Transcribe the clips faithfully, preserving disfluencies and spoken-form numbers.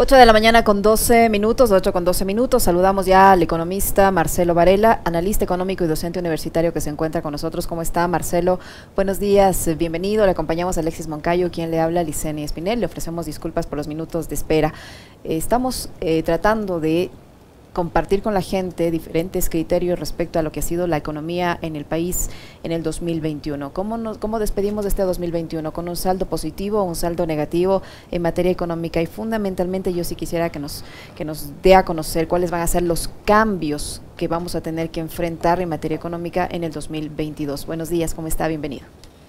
ocho de la mañana con doce minutos, ocho con doce minutos. Saludamos ya al economista Marcelo Varela, analista económico y docente universitario que se encuentra con nosotros. ¿Cómo está, Marcelo? Buenos días, bienvenido. Le acompañamos a Alexis Moncayo, quien le habla, Licenia Espinel. Le ofrecemos disculpas por los minutos de espera. Eh, estamos eh, tratando de compartir con la gente diferentes criterios respecto a lo que ha sido la economía en el país en el dos mil veintiuno. ¿Cómo, nos, cómo despedimos de este dos mil veintiuno? ¿Con un saldo positivo o un saldo negativo en materia económica? Y fundamentalmente yo sí quisiera que nos, que nos dé a conocer cuáles van a ser los cambios que vamos a tener que enfrentar en materia económica en el dos mil veintidós. Buenos días, ¿cómo está? Bienvenido.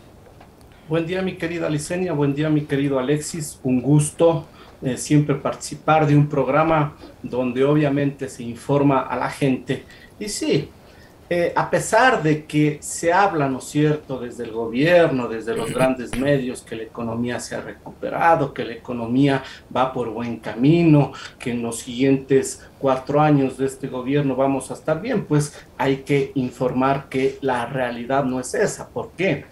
Buen día, mi querida Licenia, buen día, mi querido Alexis, un gusto eh, siempre participar de un programa donde obviamente se informa a la gente. Y sí, eh, a pesar de que se habla, ¿no es cierto?, desde el gobierno, desde los grandes medios, que la economía se ha recuperado, que la economía va por buen camino, que en los siguientes cuatro años de este gobierno vamos a estar bien, pues hay que informar que la realidad no es esa. ¿Por qué?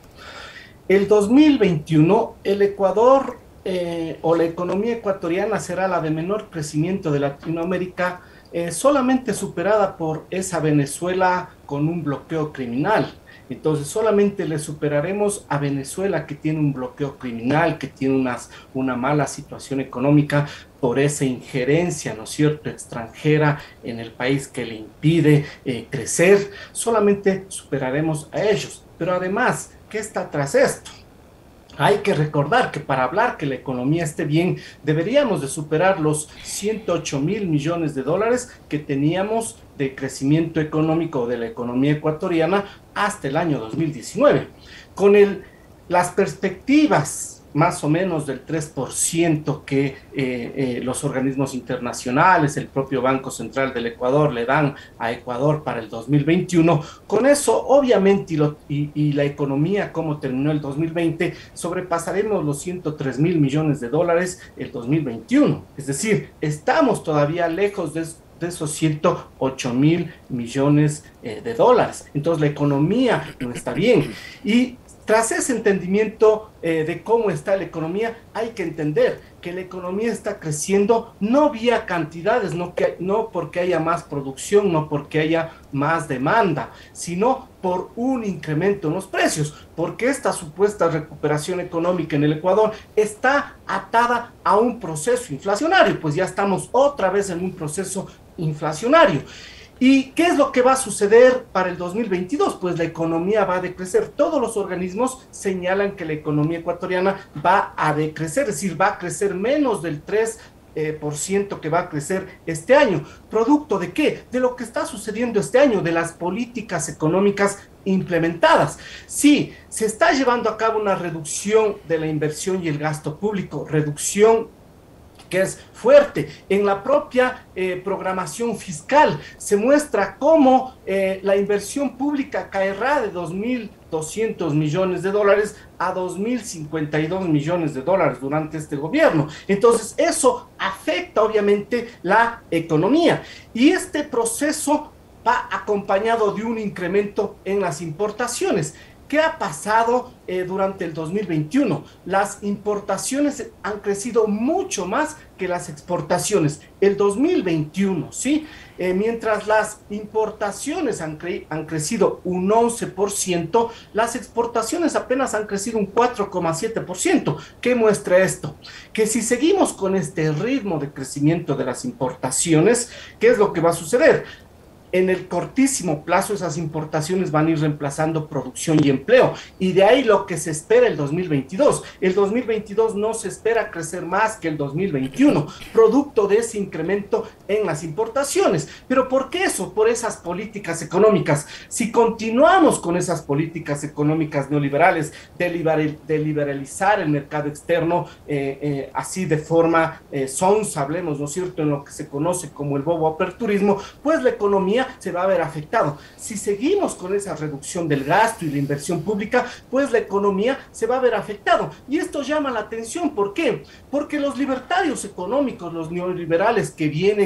El dos mil veintiuno, el Ecuador eh, o la economía ecuatoriana será la de menor crecimiento de Latinoamérica, eh, solamente superada por esa Venezuela con un bloqueo criminal. Entonces solamente le superaremos a Venezuela, que tiene un bloqueo criminal, que tiene unas, una mala situación económica por esa injerencia, ¿no es cierto?, extranjera en el país que le impide eh, crecer. Solamente superaremos a ellos. Pero además, ¿qué está tras esto? Hay que recordar que para hablar que la economía esté bien, deberíamos de superar los ciento ocho mil millones de dólares que teníamos de crecimiento económico de la economía ecuatoriana hasta el año dos mil diecinueve. Con el, las perspectivas más o menos del tres por ciento que eh, eh, los organismos internacionales, el propio Banco Central del Ecuador le dan a Ecuador para el dos mil veintiuno, con eso obviamente y, lo, y, y la economía como terminó el dos mil veinte, sobrepasaremos los ciento tres mil millones de dólares el dos mil veintiuno, es decir, estamos todavía lejos de de esos ciento ocho mil millones eh, de dólares. Entonces la economía no está bien. Y tras ese entendimiento eh, de cómo está la economía, hay que entender que la economía está creciendo no vía cantidades, no, que, no porque haya más producción, no porque haya más demanda, sino por un incremento en los precios, porque esta supuesta recuperación económica en el Ecuador está atada a un proceso inflacionario, pues ya estamos otra vez en un proceso inflacionario. ¿Y qué es lo que va a suceder para el dos mil veintidós? Pues la economía va a decrecer. Todos los organismos señalan que la economía ecuatoriana va a decrecer, es decir, va a crecer menos del tres eh, por ciento que va a crecer este año. ¿Producto de qué? De lo que está sucediendo este año, de las políticas económicas implementadas. Sí, se está llevando a cabo una reducción de la inversión y el gasto público, reducción que es fuerte. En la propia eh, programación fiscal se muestra cómo eh, la inversión pública caerá de dos mil doscientos millones de dólares a dos mil cincuenta y dos millones de dólares durante este gobierno. Entonces eso afecta obviamente la economía y este proceso va acompañado de un incremento en las importaciones. ¿Qué ha pasado eh, durante el dos mil veintiuno? Las importaciones han crecido mucho más que las exportaciones. El dos mil veintiuno, ¿sí? Eh, mientras las importaciones han, cre han crecido un once por ciento, las exportaciones apenas han crecido un cuatro coma siete por ciento. ¿Qué muestra esto? Que si seguimos con este ritmo de crecimiento de las importaciones, ¿qué es lo que va a suceder? En el cortísimo plazo esas importaciones van a ir reemplazando producción y empleo y de ahí lo que se espera el dos mil veintidós. El dos mil veintidós no se espera crecer más que el dos mil veintiuno, producto de ese incremento en las importaciones. ¿Pero por qué eso? Por esas políticas económicas. Si continuamos con esas políticas económicas neoliberales de, liberal, de liberalizar el mercado externo eh, eh, así de forma eh, sonsa, hablemos, ¿no es cierto?, en lo que se conoce como el bobo aperturismo, pues la economía se va a ver afectado. Si seguimos con esa reducción del gasto y la inversión pública, pues la economía se va a ver afectado. Y esto llama la atención. ¿Por qué? Porque los libertarios económicos, los neoliberales que vienen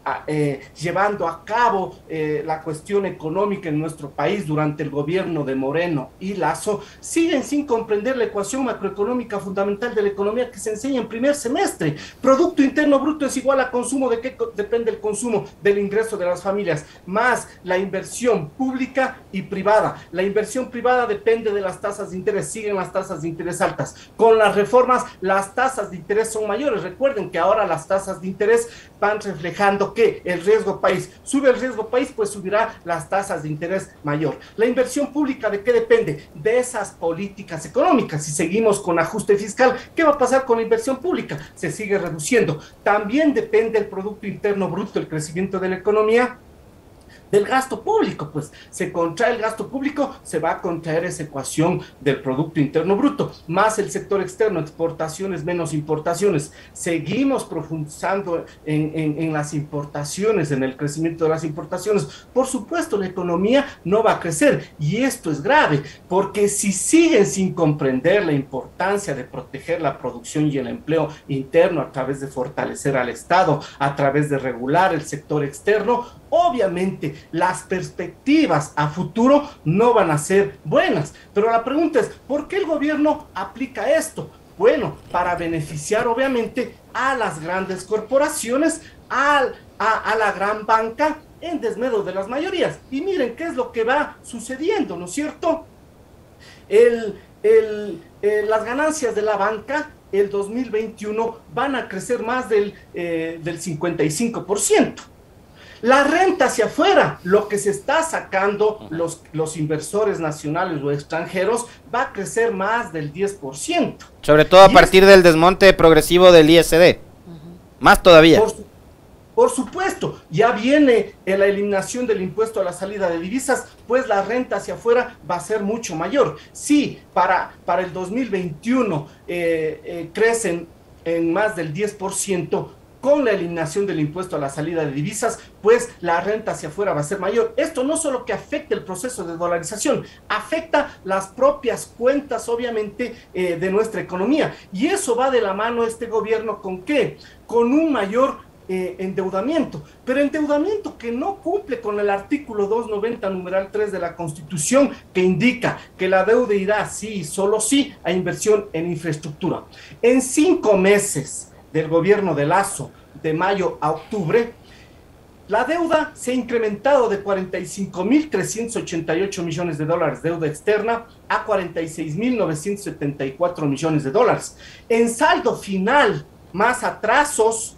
a, eh, llevando a cabo eh, la cuestión económica en nuestro país durante el gobierno de Moreno y Lasso, siguen sin comprender la ecuación macroeconómica fundamental de la economía que se enseña en primer semestre. Producto Interno Bruto es igual a consumo. ¿De qué depende el consumo? Del ingreso de las familias, más la inversión pública y privada. La inversión privada depende de las tasas de interés, siguen las tasas de interés altas. Con las reformas, las tasas de interés son mayores. Recuerden que ahora las tasas de interés van reflejando que el riesgo país, sube el riesgo país, pues subirá las tasas de interés mayor. La inversión pública, ¿de qué depende? De esas políticas económicas. Si seguimos con ajuste fiscal, ¿qué va a pasar con la inversión pública? Se sigue reduciendo. También depende el Producto Interno Bruto, el crecimiento de la economía, del gasto público. Pues se contrae el gasto público, se va a contraer esa ecuación del Producto Interno Bruto, más el sector externo, exportaciones menos importaciones. Seguimos profundizando en, en, en las importaciones, en el crecimiento de las importaciones. Por supuesto, la economía no va a crecer, y esto es grave, porque si siguen sin comprender la importancia de proteger la producción y el empleo interno a través de fortalecer al Estado, a través de regular el sector externo, obviamente las perspectivas a futuro no van a ser buenas. Pero la pregunta es, ¿por qué el gobierno aplica esto? Bueno, para beneficiar obviamente a las grandes corporaciones, a, a, a la gran banca, en desmedro de las mayorías. Y miren qué es lo que va sucediendo, ¿no es cierto? El, el, el, las ganancias de la banca el dos mil veintiuno van a crecer más del, eh, del cincuenta y cinco por ciento. La renta hacia afuera, lo que se está sacando los, los inversores nacionales o extranjeros, va a crecer más del diez por ciento. Sobre todo a partir es, del desmonte progresivo del I S D. Uh-huh. Más todavía. Por, por supuesto, ya viene la eliminación del impuesto a la salida de divisas, pues la renta hacia afuera va a ser mucho mayor. Sí, para, para el dos mil veintiuno eh, eh, crecen en más del diez por ciento, con la eliminación del impuesto a la salida de divisas, pues la renta hacia afuera va a ser mayor. Esto no solo que afecta el proceso de dolarización, afecta las propias cuentas, obviamente, eh, de nuestra economía. Y eso va de la mano este gobierno, ¿con qué? Con un mayor eh, endeudamiento, pero endeudamiento que no cumple con el artículo doscientos noventa, numeral tres de la Constitución, que indica que la deuda irá sí y solo sí a inversión en infraestructura. En cinco meses del gobierno de Lasso, de mayo a octubre, la deuda se ha incrementado de cuarenta y cinco mil trescientos ochenta y ocho millones de dólares deuda externa a cuarenta y seis mil novecientos setenta y cuatro millones de dólares. En saldo final, más atrasos,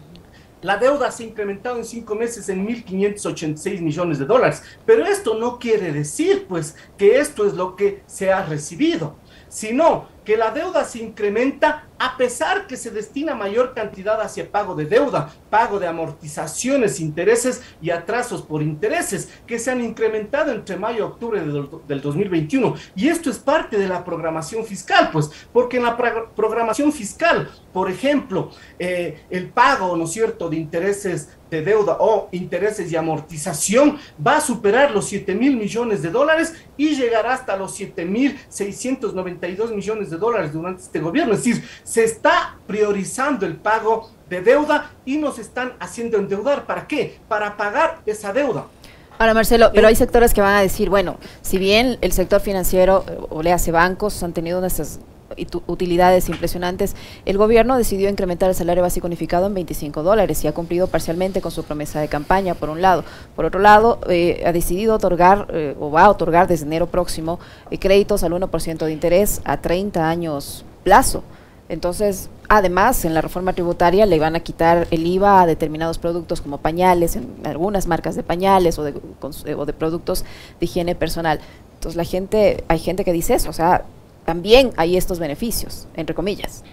la deuda se ha incrementado en cinco meses en mil quinientos ochenta y seis millones de dólares. Pero esto no quiere decir, pues, que esto es lo que se ha recibido, sino que la deuda se incrementa a pesar que se destina mayor cantidad hacia pago de deuda, pago de amortizaciones, intereses y atrasos por intereses, que se han incrementado entre mayo y octubre del, del dos mil veintiuno. Y esto es parte de la programación fiscal, pues, porque en la pro programación fiscal, por ejemplo, eh, el pago, ¿no es cierto?, de intereses de deuda o intereses y amortización va a superar los siete mil millones de dólares y llegará hasta los siete mil seiscientos noventa y dos millones de dólares durante este gobierno. Es decir, se está priorizando el pago de deuda y nos están haciendo endeudar. ¿Para qué? Para pagar esa deuda. Ahora, Marcelo, pero hay sectores que van a decir, bueno, si bien el sector financiero, o le hace bancos, han tenido nuestras utilidades impresionantes, el gobierno decidió incrementar el salario básico unificado en veinticinco dólares y ha cumplido parcialmente con su promesa de campaña, por un lado. Por otro lado, eh, ha decidido otorgar, eh, o va a otorgar desde enero próximo, eh, créditos al uno por ciento de interés a treinta años plazo. Entonces, además, en la reforma tributaria le van a quitar el I V A a determinados productos como pañales, en algunas marcas de pañales o de, o de productos de higiene personal. Entonces, la gente, hay gente que dice eso, o sea, también hay estos beneficios, entre comillas.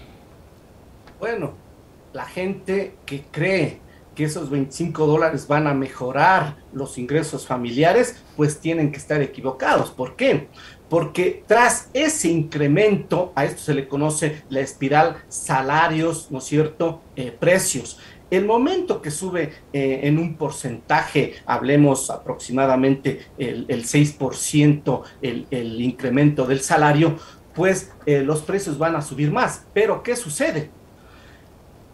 Bueno, la gente que cree que esos veinticinco dólares van a mejorar los ingresos familiares, pues tienen que estar equivocados. ¿Por qué? Porque tras ese incremento, a esto se le conoce la espiral salarios, ¿no es cierto?, eh, precios. El momento que sube eh, en un porcentaje, hablemos aproximadamente el, el seis por ciento, el, el incremento del salario, pues eh, los precios van a subir más. Pero ¿qué sucede?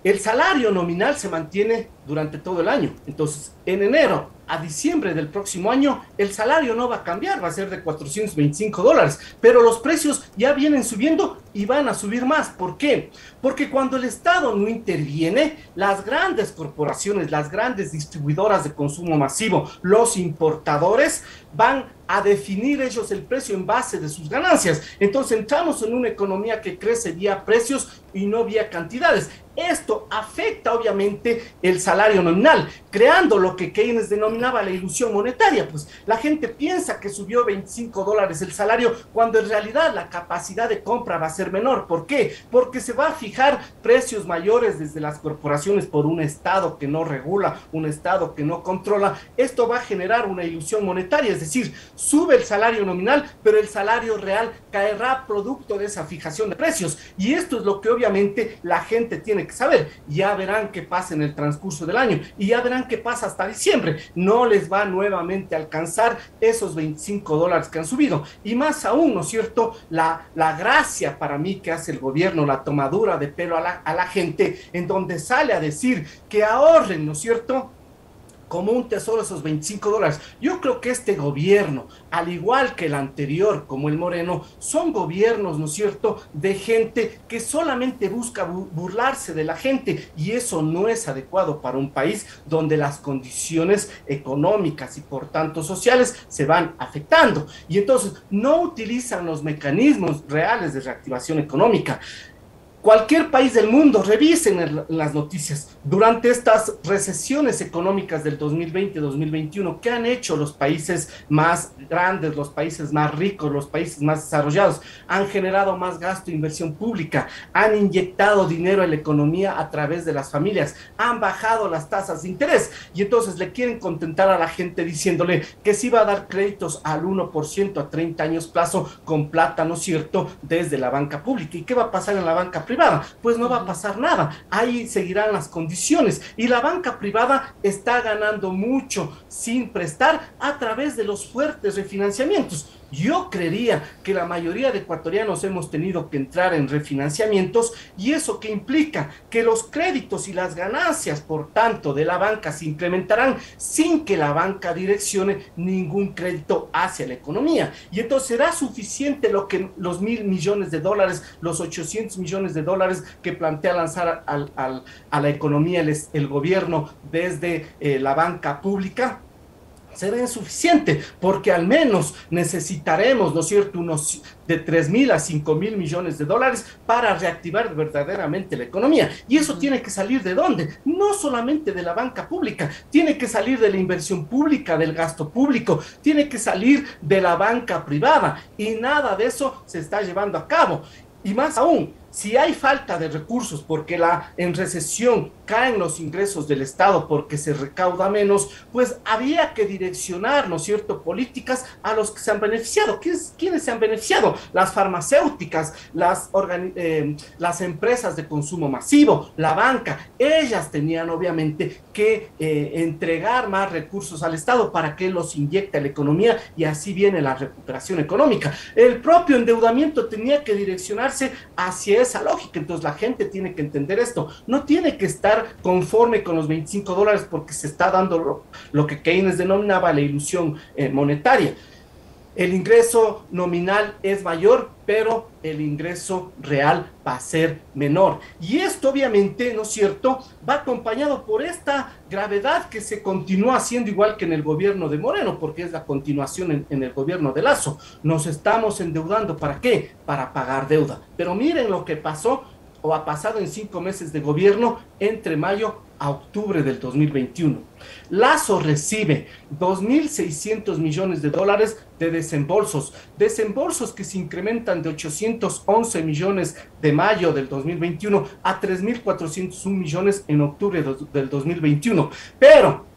el salario nominal se mantiene durante todo el año. Entonces, en enero a diciembre del próximo año, el salario no va a cambiar, va a ser de cuatrocientos veinticinco dólares, pero los precios ya vienen subiendo y van a subir más. ¿Por qué? Porque cuando el Estado no interviene, las grandes corporaciones, las grandes distribuidoras de consumo masivo, los importadores, van a definir ellos el precio en base de sus ganancias. Entonces entramos en una economía que crece vía precios y no vía cantidades. Esto afecta obviamente el salario nominal, creando lo que Keynes denominaba la ilusión monetaria. Pues la gente piensa que subió veinticinco dólares el salario cuando en realidad la capacidad de compra va a ser menor. ¿Por qué? Porque se va a fijar precios mayores desde las corporaciones por un Estado que no regula, un Estado que no controla. Esto va a generar una ilusión monetaria, es decir, sube el salario nominal, pero el salario real caerá producto de esa fijación de precios. Y esto es lo que obviamente la gente tiene que saber. Ya verán qué pasa en el transcurso del año y ya verán qué pasa hasta diciembre. No les va nuevamente a alcanzar esos veinticinco dólares que han subido. Y más aún, ¿no es cierto? La, la gracia para mí que hace el gobierno, la tomadura de pelo a la, a la gente, en donde sale a decir que ahorren, ¿no es cierto?, como un tesoro esos veinticinco dólares. Yo creo que este gobierno, al igual que el anterior, como el Moreno, son gobiernos, ¿no es cierto?, de gente que solamente busca burlarse de la gente, y eso no es adecuado para un país donde las condiciones económicas y por tanto sociales se van afectando. Y entonces no utilizan los mecanismos reales de reactivación económica. Cualquier país del mundo, revisen el, las noticias, durante estas recesiones económicas del dos mil veinte dos mil veintiuno, ¿qué han hecho los países más grandes, los países más ricos, los países más desarrollados? Han generado más gasto e inversión pública, han inyectado dinero en la economía a través de las familias, han bajado las tasas de interés, y entonces le quieren contentar a la gente diciéndole que sí va a dar créditos al uno por ciento a treinta años plazo con plata, ¿no es cierto?, desde la banca pública. ¿Y qué va a pasar en la banca privada? Pues no va a pasar nada, ahí seguirán las condiciones, y la banca privada está ganando mucho sin prestar a través de los fuertes refinanciamientos. Yo creería que la mayoría de ecuatorianos hemos tenido que entrar en refinanciamientos, y eso que implica que los créditos y las ganancias, por tanto, de la banca se incrementarán sin que la banca direccione ningún crédito hacia la economía. Y entonces será suficiente lo que los mil millones de dólares, los ochocientos millones de dólares que plantea lanzar al, al, a la economía el, el gobierno desde eh, la banca pública. Será insuficiente, porque al menos necesitaremos, ¿no es cierto?, unos de tres mil a cinco mil millones de dólares para reactivar verdaderamente la economía. Y eso tiene que salir ¿de dónde? No solamente de la banca pública, tiene que salir de la inversión pública, del gasto público, tiene que salir de la banca privada, y nada de eso se está llevando a cabo. Y más aún, si hay falta de recursos porque la, en recesión caen los ingresos del Estado porque se recauda menos, pues había que direccionar, ¿no es cierto?, políticas a los que se han beneficiado. ¿Quiénes se han beneficiado? Las farmacéuticas, las, eh, las empresas de consumo masivo, la banca. Ellas tenían obviamente que eh, entregar más recursos al Estado para que los inyecte a la economía, y así viene la recuperación económica. El propio endeudamiento tenía que direccionarse hacia esa lógica. Entonces la gente tiene que entender esto, no tiene que estar conforme con los veinticinco dólares porque se está dando lo, lo que Keynes denominaba la ilusión eh, monetaria. El ingreso nominal es mayor, pero el ingreso real va a ser menor. Y esto obviamente, ¿no es cierto?, va acompañado por esta gravedad que se continúa haciendo igual que en el gobierno de Moreno, porque es la continuación en, en el gobierno de Lazo. Nos estamos endeudando, ¿para qué? Para pagar deuda. Pero miren lo que pasó o ha pasado en cinco meses de gobierno entre mayo a octubre del dos mil veintiuno. Lazo recibe dos mil seiscientos millones de dólares de desembolsos, desembolsos que se incrementan de ochocientos once millones de mayo del dos mil veintiuno a tres mil cuatrocientos uno millones en octubre del dos mil veintiuno. Pero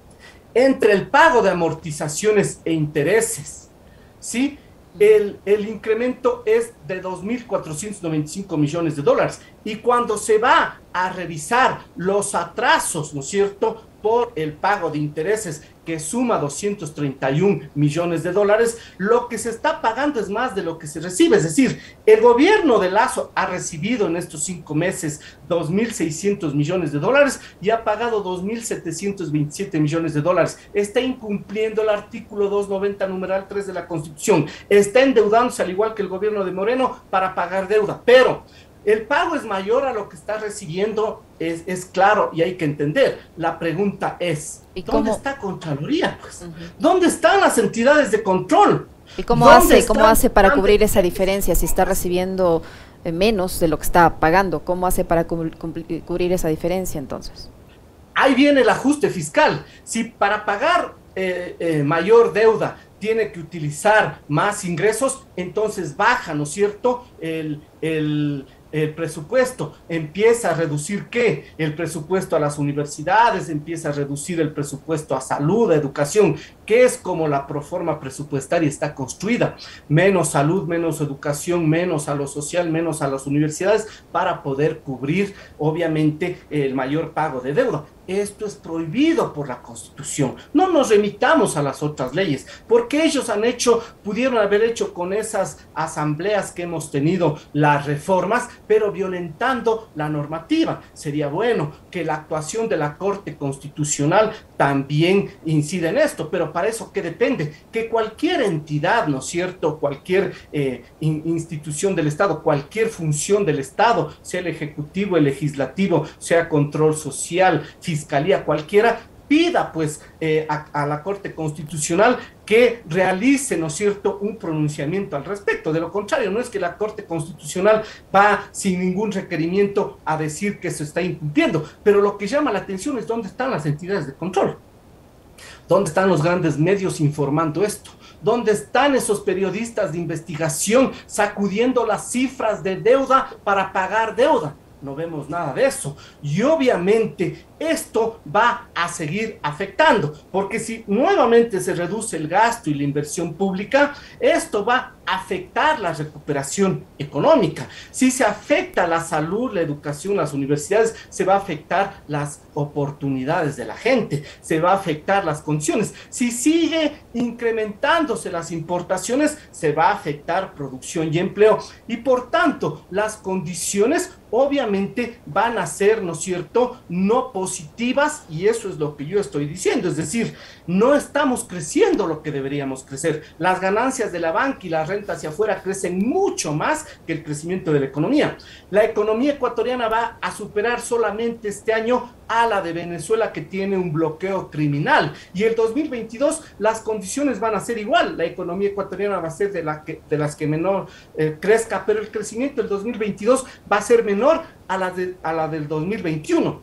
entre el pago de amortizaciones e intereses, ¿sí?, El, el incremento es de dos mil cuatrocientos noventa y cinco millones de dólares. Y cuando se va a revisar los atrasos, ¿no es cierto?, por el pago de intereses que suma doscientos treinta y un millones de dólares, lo que se está pagando es más de lo que se recibe. Es decir, el gobierno de Lazo ha recibido en estos cinco meses dos mil seiscientos millones de dólares y ha pagado dos mil setecientos veintisiete millones de dólares. Está incumpliendo el artículo doscientos noventa, numeral tres de la Constitución. Está endeudándose al igual que el gobierno de Moreno para pagar deuda, pero el pago es mayor a lo que está recibiendo, es, es claro y hay que entender. La pregunta es, ¿dónde cómo? está Contraloría? Pues? Uh-huh. ¿Dónde están las entidades de control? ¿Y cómo hace, cómo hace para cubrir esa diferencia si está recibiendo eh, menos de lo que está pagando? ¿Cómo hace para cu cubrir esa diferencia entonces? Ahí viene el ajuste fiscal. Si para pagar eh, eh, mayor deuda tiene que utilizar más ingresos, entonces baja, ¿no es cierto?, el... el el presupuesto, empieza a reducir ¿qué? El presupuesto a las universidades, empieza a reducir el presupuesto a salud, a educación, que es como la proforma presupuestaria está construida, menos salud, menos educación, menos a lo social, menos a las universidades, para poder cubrir, obviamente, el mayor pago de deuda. Esto es prohibido por la Constitución. No nos remitamos a las otras leyes, porque ellos han hecho, pudieron haber hecho con esas asambleas que hemos tenido las reformas, pero violentando la normativa. Sería bueno que la actuación de la Corte Constitucional también incida en esto, pero para eso, ¿qué depende? Que cualquier entidad, ¿no es cierto?, cualquier eh, in, institución del Estado, cualquier función del Estado, sea el Ejecutivo, el Legislativo, sea control social, Fiscalía, cualquiera, pida pues eh, a, a la Corte Constitucional que realice, ¿no es cierto?, un pronunciamiento al respecto. De lo contrario, no es que la Corte Constitucional va sin ningún requerimiento a decir que se está incumpliendo, pero lo que llama la atención es dónde están las entidades de control, dónde están los grandes medios informando esto, dónde están esos periodistas de investigación sacudiendo las cifras de deuda para pagar deuda. No vemos nada de eso. Y obviamente esto va a seguir afectando, porque si nuevamente se reduce el gasto y la inversión pública, esto va a afectar la recuperación económica. Si se afecta la salud, la educación, las universidades, se va a afectar las oportunidades de la gente, se va a afectar las condiciones. Si sigue incrementándose las importaciones, se va a afectar producción y empleo, y por tanto las condiciones obviamente van a ser, ¿no es cierto?, no positivas, y eso es lo que yo estoy diciendo. Es decir, no estamos creciendo lo que deberíamos crecer. Las ganancias de la banca y la renta hacia afuera crecen mucho más que el crecimiento de la economía. La economía ecuatoriana va a superar solamente este año a la de Venezuela, que tiene un bloqueo criminal, y el dos mil veintidós las condiciones van a ser igual. La economía ecuatoriana va a ser de, la que, de las que menor eh, crezca, pero el crecimiento del dos mil veintidós va a ser menor a la, de, a la del dos mil veintiuno.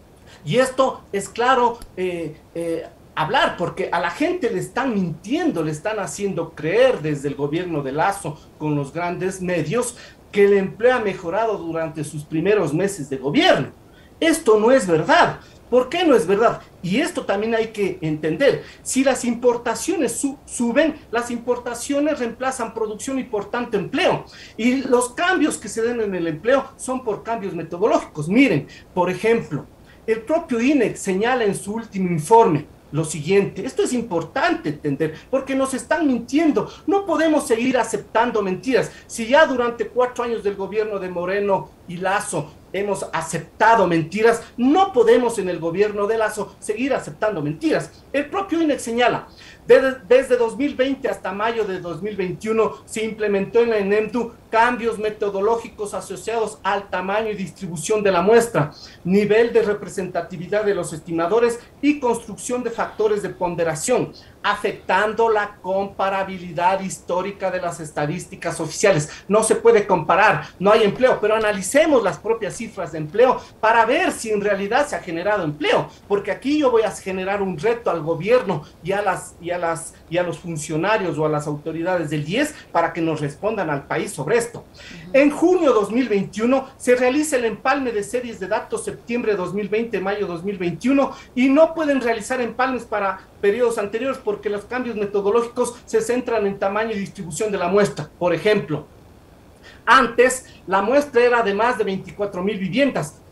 Y esto es claro eh, eh, hablar, porque a la gente le están mintiendo, le están haciendo creer desde el gobierno de Lazo con los grandes medios que el empleo ha mejorado durante sus primeros meses de gobierno. Esto no es verdad. ¿Por qué no es verdad? Y esto también hay que entender. Si las importaciones su suben, las importaciones reemplazan producción y por tanto empleo. Y los cambios que se den en el empleo son por cambios metodológicos. Miren, por ejemplo, el propio I N E señala en su último informe lo siguiente. Esto es importante entender, porque nos están mintiendo. No podemos seguir aceptando mentiras. Si ya durante cuatro años del gobierno de Moreno y Lazo hemos aceptado mentiras, no podemos en el gobierno de Lazo seguir aceptando mentiras. El propio I N E señala, desde, desde dos mil veinte hasta mayo de dos mil veintiuno se implementó en la ENEMDU cambios metodológicos asociados al tamaño y distribución de la muestra, nivel de representatividad de los estimadores y construcción de factores de ponderación, afectando la comparabilidad histórica de las estadísticas oficiales. No se puede comparar, no hay empleo, pero analicemos las propias cifras de empleo para ver si en realidad se ha generado empleo, porque aquí yo voy a generar un reto al gobierno y a las y a las y a los funcionarios o a las autoridades del I E S para que nos respondan al país sobre esto. Uh-huh. En junio de dos mil veintiuno se realiza el empalme de series de datos septiembre de dos mil veinte, mayo de dos mil veintiuno, y no pueden realizar empalmes para periodos anteriores porque los cambios metodológicos se centran en tamaño y distribución de la muestra. Por ejemplo, antes la muestra era de más de veinticuatro mil viviendas.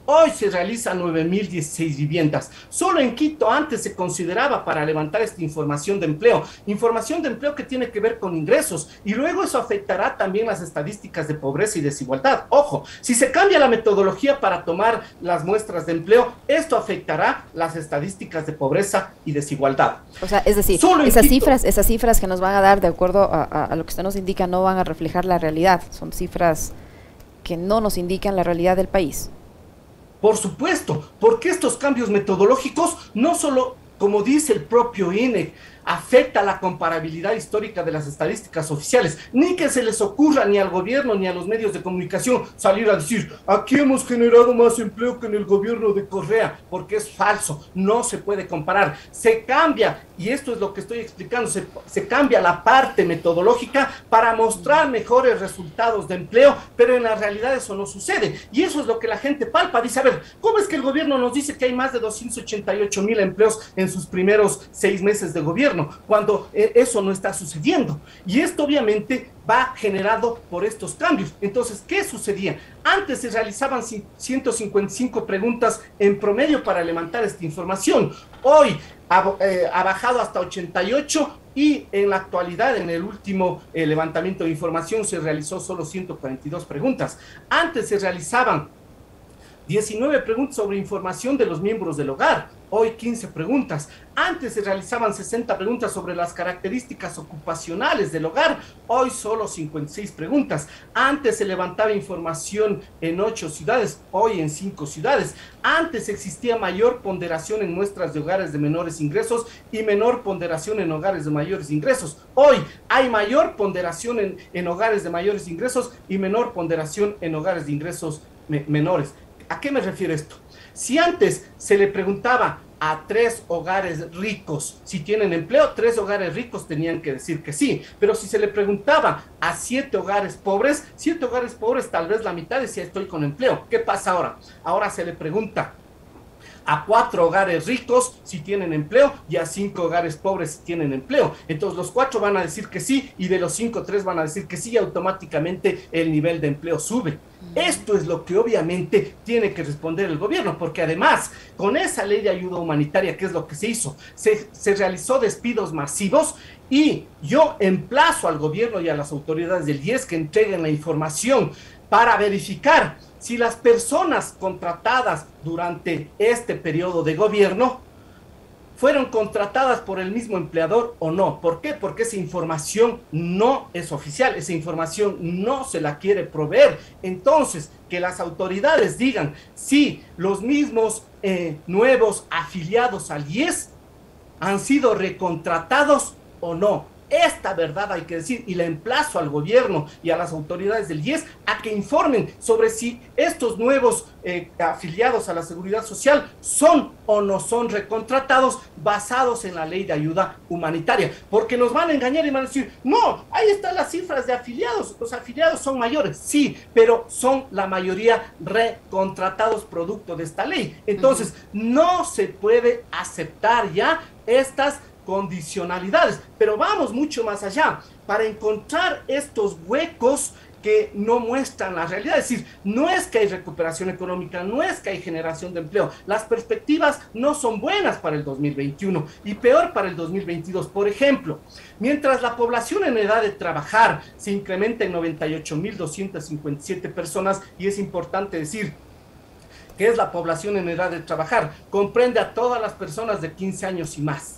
Hoy se realizan nueve mil dieciséis viviendas. Solo en Quito antes se consideraba para levantar esta información de empleo, información de empleo que tiene que ver con ingresos, y luego eso afectará también las estadísticas de pobreza y desigualdad. Ojo, si se cambia la metodología para tomar las muestras de empleo, esto afectará las estadísticas de pobreza y desigualdad. O sea, es decir, esas cifras, esas cifras que nos van a dar de acuerdo a, a, a lo que usted nos indica no van a reflejar la realidad, son cifras que no nos indican la realidad del país. Por supuesto, porque estos cambios metodológicos no solo, como dice el propio I N E, afecta la comparabilidad histórica de las estadísticas oficiales, ni que se les ocurra ni al gobierno ni a los medios de comunicación salir a decir, aquí hemos generado más empleo que en el gobierno de Correa, porque es falso, no se puede comparar. Se cambia, y esto es lo que estoy explicando, se, se cambia la parte metodológica para mostrar mejores resultados de empleo, pero en la realidad eso no sucede, y eso es lo que la gente palpa. Dice, a ver, ¿cómo es que el gobierno nos dice que hay más de doscientos ochenta y ocho mil empleos en sus primeros seis meses de gobierno, cuando eh, eso no está sucediendo? Y esto obviamente va generado por estos cambios. Entonces, ¿qué sucedía? Antes se realizaban ciento cincuenta y cinco preguntas en promedio para levantar esta información. Hoy ha, eh, ha bajado hasta ochenta y ocho, y en la actualidad, en el último eh, levantamiento de información, se realizó solo ciento cuarenta y dos preguntas. Antes se realizaban diecinueve preguntas sobre información de los miembros del hogar, hoy quince preguntas. Antes se realizaban sesenta preguntas sobre las características ocupacionales del hogar, hoy solo cincuenta y seis preguntas. Antes se levantaba información en ocho ciudades, hoy en cinco ciudades. Antes existía mayor ponderación en muestras de hogares de menores ingresos y menor ponderación en hogares de mayores ingresos. Hoy hay mayor ponderación en, en hogares de mayores ingresos y menor ponderación en hogares de ingresos me, menores. ¿A qué me refiero esto? Si antes se le preguntaba a tres hogares ricos si tienen empleo, tres hogares ricos tenían que decir que sí, pero si se le preguntaba a siete hogares pobres, siete hogares pobres tal vez la mitad decía estoy con empleo. ¿Qué pasa ahora? Ahora se le pregunta a cuatro hogares ricos si tienen empleo y a cinco hogares pobres si tienen empleo. Entonces los cuatro van a decir que sí, y de los cinco, tres van a decir que sí, y automáticamente el nivel de empleo sube. Esto es lo que obviamente tiene que responder el gobierno, porque además, con esa ley de ayuda humanitaria, ¿qué es lo que se hizo? Se, se realizó despidos masivos, y yo emplazo al gobierno y a las autoridades del I E S que entreguen la información para verificar si las personas contratadas durante este periodo de gobierno fueron contratadas por el mismo empleador o no. ¿Por qué? Porque esa información no es oficial, esa información no se la quiere proveer. Entonces, que las autoridades digan si los mismos eh, nuevos afiliados al I E S han sido recontratados o no. Esta verdad hay que decir, y le emplazo al gobierno y a las autoridades del I E S a que informen sobre si estos nuevos eh, afiliados a la seguridad social son o no son recontratados basados en la ley de ayuda humanitaria, porque nos van a engañar y van a decir, no, ahí están las cifras de afiliados, los afiliados son mayores, sí, pero son la mayoría recontratados producto de esta ley. Entonces, uh-huh. no se puede aceptar ya estas condicionalidades, pero vamos mucho más allá para encontrar estos huecos que no muestran la realidad. Es decir, no es que hay recuperación económica, no es que hay generación de empleo, las perspectivas no son buenas para el dos mil veintiuno y peor para el dos mil veintidós. Por ejemplo, mientras la población en edad de trabajar se incrementa en noventa y ocho mil doscientas cincuenta y siete personas, y es importante decir que es la población en edad de trabajar, comprende a todas las personas de quince años y más.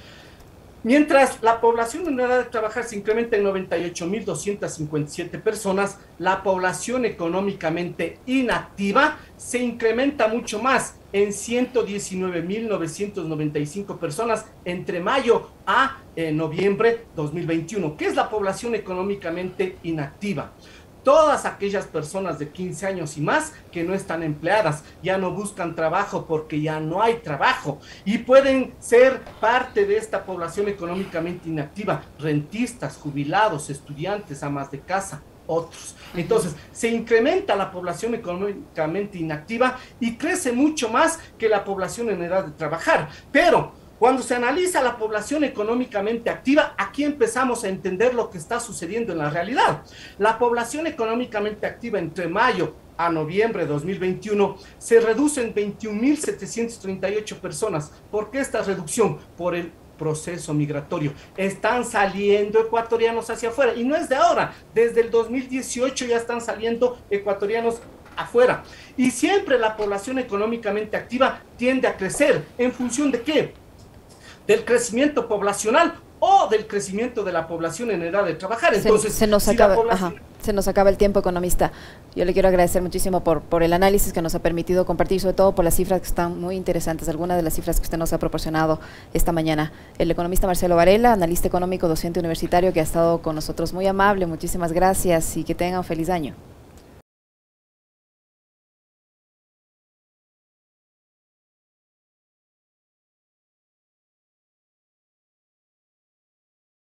Mientras la población en edad de trabajar se incrementa en noventa y ocho mil doscientas cincuenta y siete personas, la población económicamente inactiva se incrementa mucho más, en ciento diecinueve mil novecientos noventa y cinco personas entre mayo a eh, noviembre dos mil veintiuno. ¿Qué es la población económicamente inactiva? Todas aquellas personas de quince años y más que no están empleadas, ya no buscan trabajo porque ya no hay trabajo, y pueden ser parte de esta población económicamente inactiva, rentistas, jubilados, estudiantes, amas de casa, otros. Entonces, se incrementa la población económicamente inactiva y crece mucho más que la población en edad de trabajar, pero cuando se analiza la población económicamente activa, aquí empezamos a entender lo que está sucediendo en la realidad. La población económicamente activa entre mayo a noviembre de dos mil veintiuno, se reducen veintiún mil setecientas treinta y ocho personas. ¿Por qué esta reducción? Por el proceso migratorio. Están saliendo ecuatorianos hacia afuera, y no es de ahora, desde el dos mil dieciocho ya están saliendo ecuatorianos afuera. Y siempre la población económicamente activa tiende a crecer. ¿En función de qué? Del crecimiento poblacional o del crecimiento de la población en edad de trabajar. Entonces, se, se, nos, si acaba, población... ajá, se nos acaba el tiempo, economista. Yo le quiero agradecer muchísimo por, por el análisis que nos ha permitido compartir, sobre todo por las cifras que están muy interesantes, algunas de las cifras que usted nos ha proporcionado esta mañana. El economista Marcelo Varela, analista económico, docente universitario, que ha estado con nosotros, muy amable, muchísimas gracias y que tengan un feliz año.